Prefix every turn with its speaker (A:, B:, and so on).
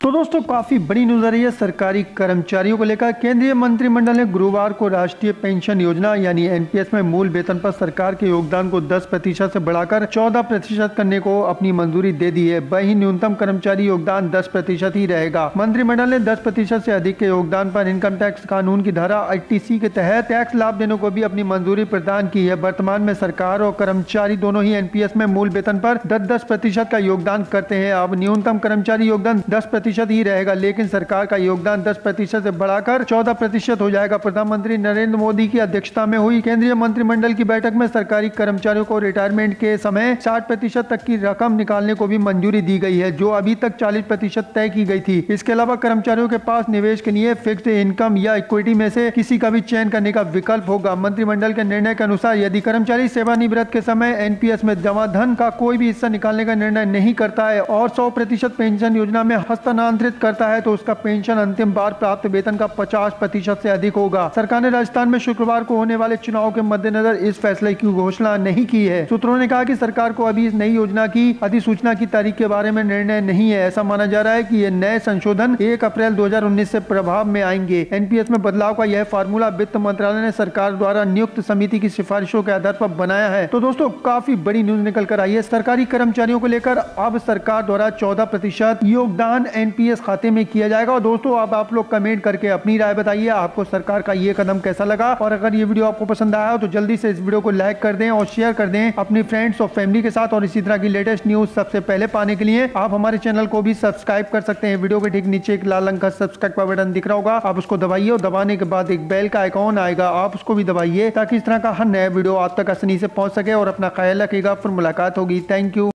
A: तो दोस्तों काफी बड़ी न्यूज आ रही है सरकारी कर्मचारियों को लेकर। केंद्रीय मंत्रिमंडल ने गुरुवार को राष्ट्रीय पेंशन योजना यानी एनपीएस में मूल वेतन पर सरकार के योगदान को 10% से बढ़ाकर 14% करने को अपनी मंजूरी दे दी है। वहीं न्यूनतम कर्मचारी योगदान 10% ही रहेगा। मंत्रिमंडल ने 10% से अधिक के योगदान पर इनकम टैक्स कानून की धारा 80C के तहत टैक्स लाभ देने को भी अपनी मंजूरी प्रदान की है। वर्तमान में सरकार और कर्मचारी दोनों ही एनपीएस में मूल वेतन पर 10% का योगदान करते हैं। अब न्यूनतम कर्मचारी योगदान 10% ही रहेगा, लेकिन सरकार का योगदान 10% से बढ़ाकर 14% हो जाएगा। प्रधानमंत्री नरेंद्र मोदी की अध्यक्षता में हुई केंद्रीय मंत्रिमंडल की बैठक में सरकारी कर्मचारियों को रिटायरमेंट के समय 60% तक की रकम निकालने को भी मंजूरी दी गई है, जो अभी तक 40% तय की गई थी। इसके अलावा कर्मचारियों के पास निवेश के लिए फिक्स्ड इनकम या इक्विटी में से किसी का भी चयन करने का विकल्प होगा। मंत्रिमंडल के निर्णय के अनुसार यदि कर्मचारी सेवानिवृत्त के समय एनपीएस में जमा धन का कोई भी हिस्सा निकालने का निर्णय नहीं करता है और 100% पेंशन योजना में हस्तांतरित करता है तो उसका पेंशन अंतिम बार प्राप्त वेतन का 50% से अधिक होगा। सरकार ने राजस्थान में शुक्रवार को होने वाले चुनाव के मद्देनजर इस फैसले की घोषणा नहीं की है। सूत्रों ने कहा कि सरकार को अभी इस नई योजना की अधिसूचना की तारीख के बारे में निर्णय नहीं है। ऐसा माना जा रहा है कि ये नए संशोधन 1 अप्रैल 2019 से प्रभाव में आएंगे। एनपीएस में बदलाव का यह फार्मूला वित्त मंत्रालय ने सरकार द्वारा नियुक्त समिति की सिफारिशों के आधार पर बनाया है। तो दोस्तों काफी बड़ी न्यूज निकल कर आई है सरकारी कर्मचारियों को लेकर। अब सरकार द्वारा 14% योगदान एनपीएस खाते में किया जाएगा। और दोस्तों अब आप लोग कमेंट करके अपनी राय बताइए, आपको सरकार का ये कदम कैसा लगा। और अगर ये वीडियो आपको पसंद आया हो तो जल्दी से इस वीडियो को लाइक कर दें और शेयर कर दें अपनी फ्रेंड्स और फैमिली के साथ। और इसी तरह की लेटेस्ट न्यूज सबसे पहले पाने के लिए आप हमारे चैनल को भी सब्सक्राइब कर सकते हैं। वीडियो के ठीक नीचे एक लाल रंग का सब्सक्राइब का बटन दिख रहा होगा, आप उसको दबाइए और दबाने के बाद एक बेल का आइकॉन आएगा, आप उसको भी दबाइए ताकि इस तरह का हर नया वीडियो आप तक आसानी से पहुंच सके। और अपना ख्याल रखिएगा, फिर मुलाकात होगी। Thank you.